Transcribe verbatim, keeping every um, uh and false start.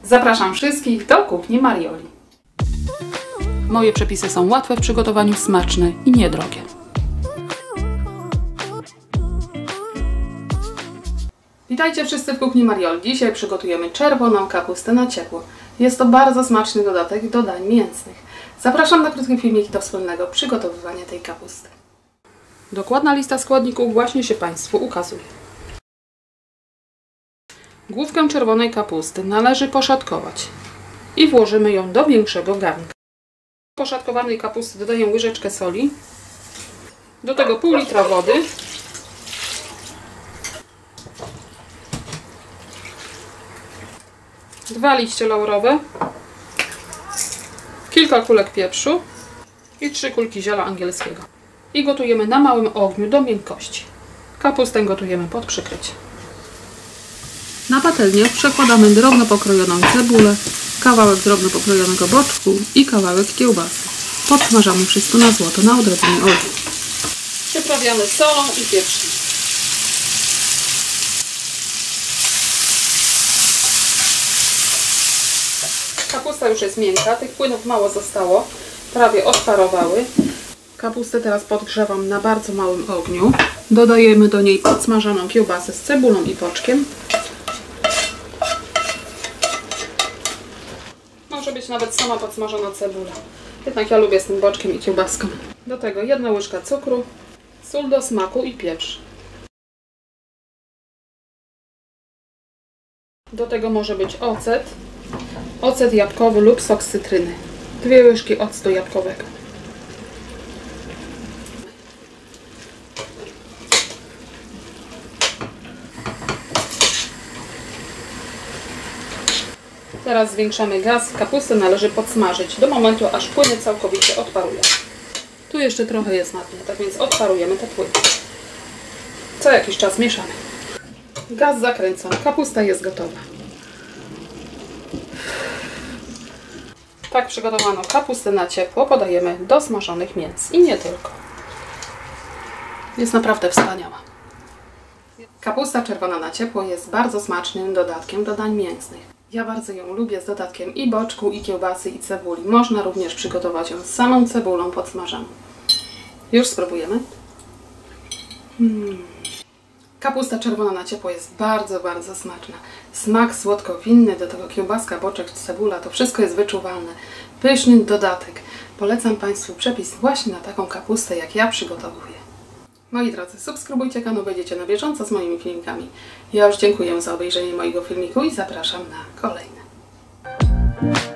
Zapraszam wszystkich do kuchni Marioli. Moje przepisy są łatwe w przygotowaniu, smaczne i niedrogie. Witajcie wszyscy w kuchni Marioli. Dzisiaj przygotujemy czerwoną kapustę na ciepło. Jest to bardzo smaczny dodatek do dań mięsnych. Zapraszam na krótkie filmiki do wspólnego przygotowywania tej kapusty. Dokładna lista składników właśnie się Państwu ukazuje. Główkę czerwonej kapusty należy poszatkować i włożymy ją do większego garnka. Do poszatkowanej kapusty dodaję łyżeczkę soli, do tego pół litra wody, dwa liście laurowe, kilka kulek pieprzu i trzy kulki ziela angielskiego. I gotujemy na małym ogniu do miękkości. Kapustę gotujemy pod przykryciem. Na patelnię przekładamy drobno pokrojoną cebulę, kawałek drobno pokrojonego boczku i kawałek kiełbasy. Podsmażamy wszystko na złoto na odrobinie olej. Przyprawiamy solą i pieprzem. Kapusta już jest miękka, tych płynów mało zostało, prawie odparowały. Kapustę teraz podgrzewam na bardzo małym ogniu. Dodajemy do niej podsmażoną kiełbasę z cebulą i boczkiem. Może być nawet sama podsmażona cebula. Jednak ja lubię z tym boczkiem i kiełbaską. Do tego jedna łyżka cukru, sól do smaku i pieprz. Do tego może być ocet, ocet jabłkowy lub sok z cytryny. Dwie łyżki octu jabłkowego. Teraz zwiększamy gaz. Kapustę należy podsmażyć do momentu, aż płyny całkowicie odparują. Tu jeszcze trochę jest na dnie, tak więc odparujemy te płyny. Co jakiś czas mieszamy. Gaz zakręcony. Kapusta jest gotowa. Tak przygotowaną kapustę na ciepło podajemy do smażonych mięs. I nie tylko. Jest naprawdę wspaniała. Kapusta czerwona na ciepło jest bardzo smacznym dodatkiem do dań mięsnych. Ja bardzo ją lubię z dodatkiem i boczku, i kiełbasy, i cebuli. Można również przygotować ją z samą cebulą podsmażaną. Już spróbujemy. Mm. Kapusta czerwona na ciepło jest bardzo, bardzo smaczna. Smak słodko-winny, do tego kiełbaska, boczek, cebula, to wszystko jest wyczuwalne. Pyszny dodatek. Polecam Państwu przepis właśnie na taką kapustę, jak ja przygotowuję. Moi drodzy, subskrybujcie kanał, będziecie na bieżąco z moimi filmikami. Ja już dziękuję za obejrzenie mojego filmiku i zapraszam na kolejne.